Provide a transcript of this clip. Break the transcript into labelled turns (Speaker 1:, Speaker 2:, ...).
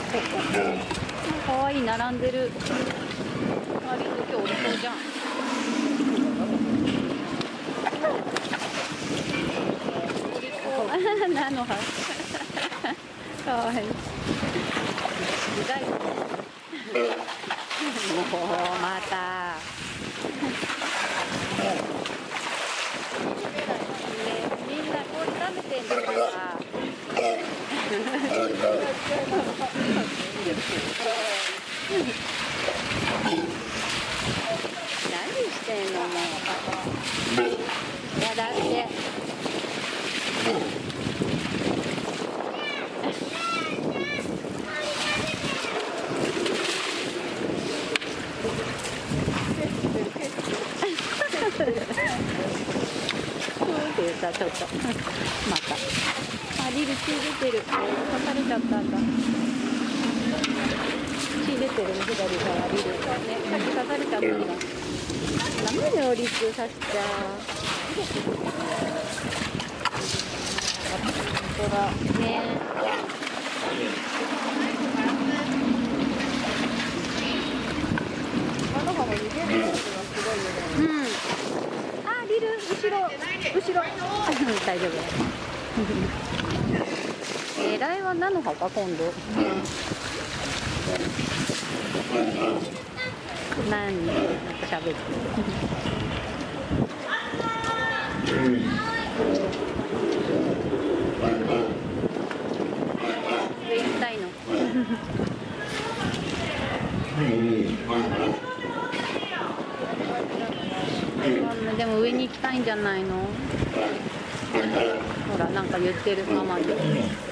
Speaker 1: かわいい、並んでる。あ、リク今日お利口じゃん。お利口菜の葉。かわいい。意外。もうまた。みんな氷食べてんのかな。何してんのもう。やだって。って言ったちょっとまた。あ、リル血出てる。刺されちゃったんだ。血出てるね、左側リル。ね、さっき刺されちゃったんだ。ダメだよ、リス刺しちゃう。本当だね。歯の歯も逃げるのがすごいよね。うん。あ、リル後ろ。大丈夫。狙いは菜の葉か今度。何なんか喋って。上行きたいの。でも上に行きたいんじゃないの。ほらなんか言ってるママに。